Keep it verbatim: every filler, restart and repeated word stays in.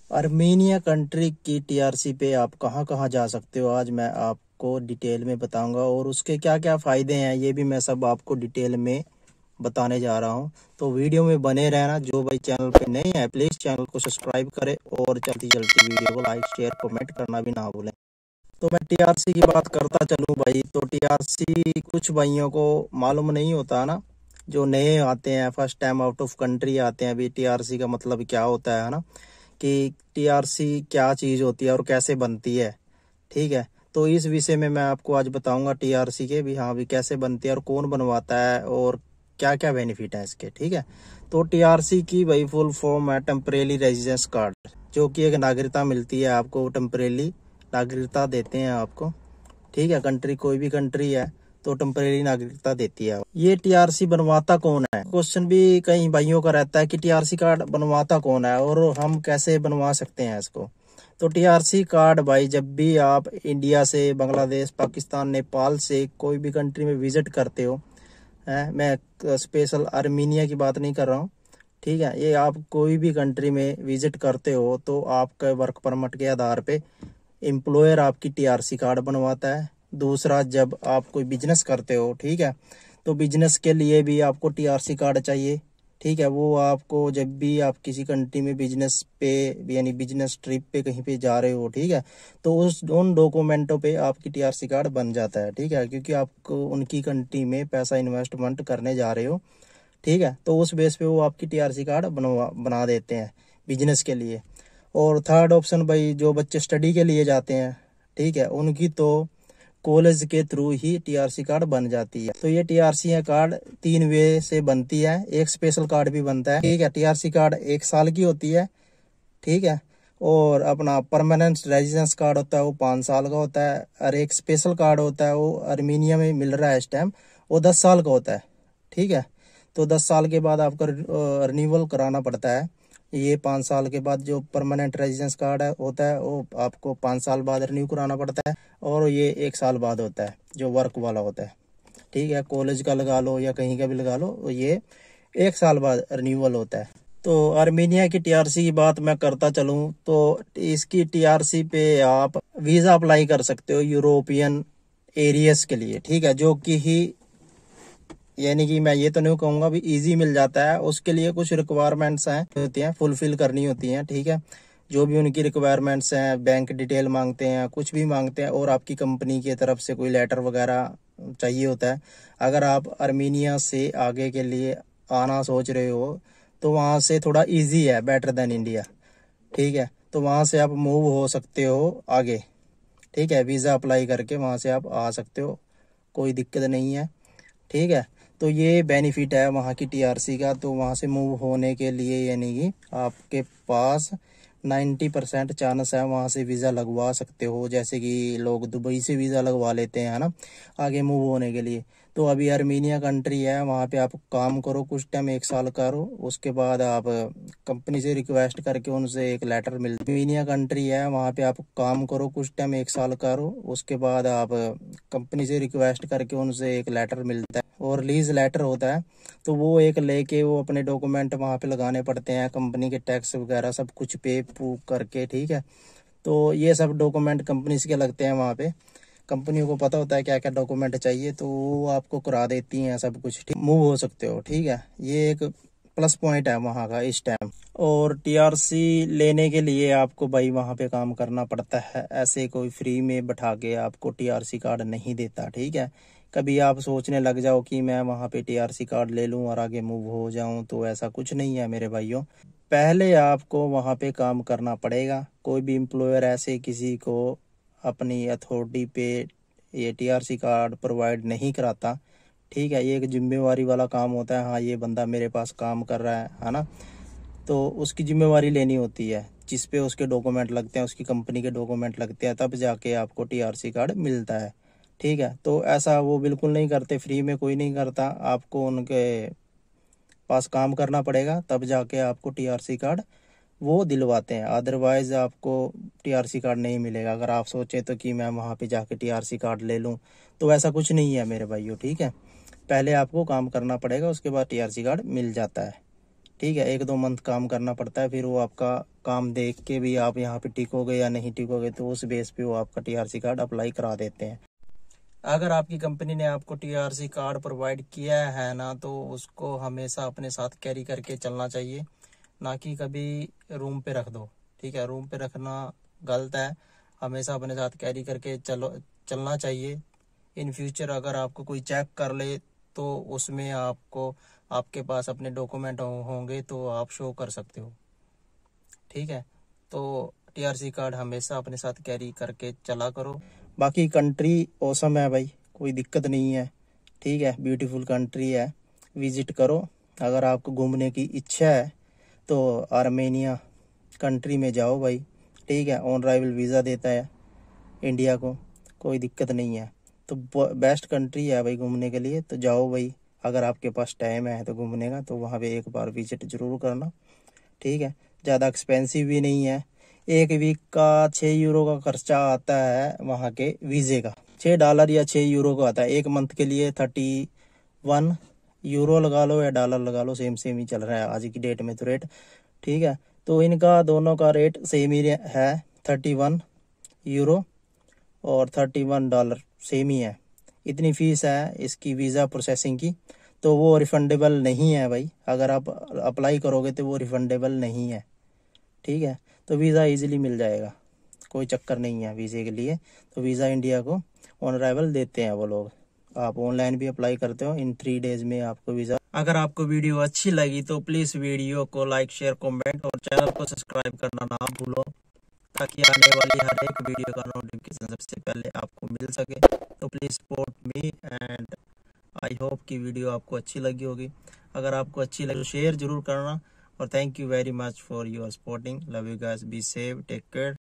Armenia country की TRC पे आप कहाँ कहाँ जा सकते हो, आज मैं आपको डिटेल में बताऊंगा और उसके क्या क्या फ़ायदे हैं ये भी मैं सब आपको डिटेल में बताने जा रहा हूँ। तो वीडियो में बने रहना। जो भाई चैनल पे नए हैं प्लीज़ चैनल को सब्सक्राइब करें और चलती चलती वीडियो को लाइक शेयर कमेंट करना भी ना भूलें। तो मैं टीआरसी की बात करता चलूँ भाई, तो टीआरसी कुछ भाइयों को मालूम नहीं होता ना, जो नए आते हैं first time out of country आते हैं। अभी टीआरसी का मतलब क्या होता है ना, कि टीआरसी क्या चीज़ होती है और कैसे बनती है। ठीक है, तो इस विषय में मैं आपको आज बताऊंगा टीआरसी के भी, हाँ भी कैसे बनती है और कौन बनवाता है और क्या क्या बेनिफिट है इसके। ठीक है, तो टीआरसी की भाई फुल फॉर्म है टेम्परेरी रेजिडेंस कार्ड, जो कि एक नागरिकता मिलती है आपको, टेम्परेरी नागरिकता देते हैं आपको। ठीक है, कंट्री कोई भी कंट्री है तो टेम्परेरी नागरिकता देती है। ये टीआरसी बनवाता कौन है, क्वेश्चन भी कई भाइयों का रहता है कि टीआरसी कार्ड बनवाता कौन है और हम कैसे बनवा सकते हैं इसको। तो टीआरसी कार्ड भाई जब भी आप इंडिया से, बांग्लादेश, पाकिस्तान, नेपाल से कोई भी कंट्री में विजिट करते हो, है मैं स्पेशल आर्मीनिया की बात नहीं कर रहा हूँ। ठीक है, ये आप कोई भी कंट्री में विजिट करते हो तो आपके वर्क परमिट के आधार पे एम्प्लॉयर आपकी टीआरसी कार्ड बनवाता है। दूसरा, जब आप कोई बिजनेस करते हो, ठीक है, तो बिजनेस के लिए भी आपको टीआरसी कार्ड चाहिए। ठीक है, वो आपको जब भी आप किसी कंट्री में बिजनेस पे यानी बिजनेस ट्रिप पे कहीं पे जा रहे हो, ठीक है, तो उस उन डॉक्यूमेंटों पे आपकी टीआरसी कार्ड बन जाता है। ठीक है, क्योंकि आपको उनकी कंट्री में पैसा इन्वेस्टमेंट करने जा रहे हो। ठीक है, तो उस बेस पे वो आपकी टीआरसी कार्ड बनवा बना देते हैं बिजनेस के लिए। और थर्ड ऑप्शन भाई, जो बच्चे स्टडी के लिए जाते हैं, ठीक है, उनकी तो कॉलेज के थ्रू ही टीआरसी कार्ड बन जाती है। तो ये टीआरसी कार्ड तीन वे से बनती है, एक स्पेशल कार्ड भी बनता है। ठीक है, टीआरसी कार्ड एक साल की होती है। ठीक है, और अपना परमानेंट रेजिडेंस कार्ड होता है वो पाँच साल का होता है, और एक स्पेशल कार्ड होता है वो आर्मीनिया में मिल रहा है इस टाइम, वो दस साल का होता है। ठीक है, तो दस साल के बाद आपको रिन्यूअल कराना पड़ता है। ये पाँच साल के बाद जो परमानेंट रेजिडेंस कार्ड है होता है वो आपको पाँच साल बाद रिन्यू कराना पड़ता है, और ये एक साल बाद होता है जो वर्क वाला होता है। ठीक है, कॉलेज का लगा लो या कहीं का भी लगा लो, ये एक साल बाद रिन्यूअल होता है। तो आर्मीनिया की टीआरसी की बात मैं करता चलूं तो इसकी टीआरसी पे आप वीज़ा अप्लाई कर सकते हो यूरोपियन एरियस के लिए। ठीक है, जो कि ही यानी कि मैं ये तो नहीं कहूँगा भी इजी मिल जाता है, उसके लिए कुछ रिक्वायरमेंट्स हैं होती हैं फुलफिल करनी होती हैं। ठीक है, जो भी उनकी रिक्वायरमेंट्स हैं, बैंक डिटेल मांगते हैं, कुछ भी मांगते हैं, और आपकी कंपनी की तरफ से कोई लेटर वगैरह चाहिए होता है। अगर आप आर्मीनिया से आगे के लिए आना सोच रहे हो तो वहाँ से थोड़ा ईजी है, बेटर देन इंडिया। ठीक है, तो वहाँ से आप मूव हो सकते हो आगे। ठीक है, वीज़ा अप्लाई करके वहाँ से आप आ सकते हो, कोई दिक्कत नहीं है। ठीक है, तो ये बेनिफिट है वहाँ की टीआरसी का। तो वहाँ से मूव होने के लिए यानी कि आपके पास नब्बे परसेंट चांस है वहाँ से वीज़ा लगवा सकते हो, जैसे कि लोग दुबई से वीज़ा लगवा लेते हैं ना आगे मूव होने के लिए। तो अभी आर्मीनिया कंट्री है, वहाँ पे आप काम करो कुछ टाइम, एक साल करो, उसके बाद आप कंपनी से रिक्वेस्ट करके उनसे एक लेटर मिल आर्मीनिया कंट्री है, वहाँ पे आप काम करो कुछ टाइम, एक साल करो, उसके बाद आप कंपनी से रिक्वेस्ट करके उनसे एक लेटर मिलता है और रिलीज लेटर होता है। तो वो एक लेके वो अपने डॉक्यूमेंट वहाँ पे लगाने पड़ते हैं, कंपनी के टैक्स वगैरह सब कुछ पे पू करके। ठीक है, तो ये सब डॉक्यूमेंट कंपनी के लगते हैं वहाँ पे, कंपनी को पता होता है क्या क्या डॉक्यूमेंट चाहिए, तो वो आपको करा देती हैं सब कुछ। ठीक, मूव हो सकते हो। ठीक है, ये एक प्लस पॉइंट है वहाँ का इस टाइम। और टीआरसी लेने के लिए आपको भाई वहाँ पे काम करना पड़ता है, ऐसे कोई फ्री में बैठा के आपको टीआरसी कार्ड नहीं देता। ठीक है, कभी आप सोचने लग जाओ कि मैं वहाँ पे टीआरसी कार्ड ले लूँ और आगे मूव हो जाऊँ, तो ऐसा कुछ नहीं है मेरे भाइयों। पहले आपको वहाँ पे काम करना पड़ेगा। कोई भी एम्प्लॉयर ऐसे किसी को अपनी अथॉरिटी पे ये टीआरसी कार्ड प्रोवाइड नहीं कराता। ठीक है, ये एक जिम्मेवारी वाला काम होता है, हाँ ये बंदा मेरे पास काम कर रहा है है ना, तो उसकी जिम्मेवारी लेनी होती है, जिस पे उसके डॉक्यूमेंट लगते हैं, उसकी कंपनी के डॉक्यूमेंट लगते हैं, तब जाके आपको टीआरसी कार्ड मिलता है। ठीक है, तो ऐसा वो बिल्कुल नहीं करते, फ्री में कोई नहीं करता, आपको उनके पास काम करना पड़ेगा तब जाके आपको टीआरसी कार्ड वो दिलवाते हैं, अदरवाइज आपको टीआरसी कार्ड नहीं मिलेगा। अगर आप सोचें तो कि मैं वहाँ पे जाके टीआरसी कार्ड ले लूँ, तो ऐसा कुछ नहीं है मेरे भाइयों। ठीक है, पहले आपको काम करना पड़ेगा, उसके बाद टीआरसी कार्ड मिल जाता है। ठीक है, एक दो मंथ काम करना पड़ता है, फिर वो आपका काम देख के भी आप यहाँ पे टिकोगे या नहीं टिकोगे, तो उस बेस पे वो आपका टीआरसी कार्ड अप्लाई करा देते हैं। अगर आपकी कंपनी ने आपको टीआरसी कार्ड प्रोवाइड किया है ना, तो उसको हमेशा अपने साथ कैरी करके चलना चाहिए, ना कि कभी रूम पे रख दो। ठीक है, रूम पे रखना गलत है, हमेशा अपने साथ कैरी करके चलो चलना चाहिए। इन फ्यूचर अगर आपको कोई चेक कर ले तो उसमें आपको आपके पास अपने डॉक्यूमेंट होंगे तो आप शो कर सकते हो। ठीक है, तो टीआरसी कार्ड हमेशा अपने साथ कैरी करके चला करो। बाकी कंट्री औसम है भाई, कोई दिक्कत नहीं है। ठीक है, ब्यूटीफुल कंट्री है, विजिट करो। अगर आपको घूमने की इच्छा है तो आर्मेनिया कंट्री में जाओ भाई। ठीक है, ऑन अराइवल वीज़ा देता है इंडिया को, कोई दिक्कत नहीं है। तो बेस्ट कंट्री है भाई घूमने के लिए, तो जाओ भाई। अगर आपके पास टाइम है तो घूमने का, तो वहाँ पे एक बार विजिट जरूर करना। ठीक है, ज़्यादा एक्सपेंसिव भी नहीं है। एक वीक का छः यूरो का खर्चा आता है वहाँ के वीज़े का, छः डॉलर या छः यूरो का आता है। एक मंथ के लिए थर्टी वन यूरो लगा लो या डॉलर लगा लो, सेम सेम ही चल रहा है आज की डेट में तो रेट। ठीक है, तो इनका दोनों का रेट सेम ही है, थर्टी वन यूरो और थर्टी वन डॉलर सेम ही है। इतनी फीस है इसकी वीज़ा प्रोसेसिंग की, तो वो रिफंडेबल नहीं है भाई। अगर आप अप्लाई करोगे तो वो रिफंडेबल नहीं है। ठीक है, तो वीज़ा इजीली मिल जाएगा, कोई चक्कर नहीं है वीज़े के लिए। तो वीज़ा इंडिया को ऑन अराइवल देते हैं वो लोग। आप ऑनलाइन भी अप्लाई करते हो, इन थ्री डेज में आपको वीज़ा। अगर आपको वीडियो अच्छी लगी तो प्लीज़ वीडियो को लाइक शेयर कमेंट और चैनल को सब्सक्राइब करना ना भूलो, ताकि आने वाली हर एक वीडियो का नोटिफिकेशन सबसे पहले आपको मिल सके। तो please support me and I hope कि वीडियो आपको अच्छी लगी होगी। अगर आपको अच्छी लगी तो शेयर जरूर करना। और thank you very much for your supporting. Love you guys, be safe, take care.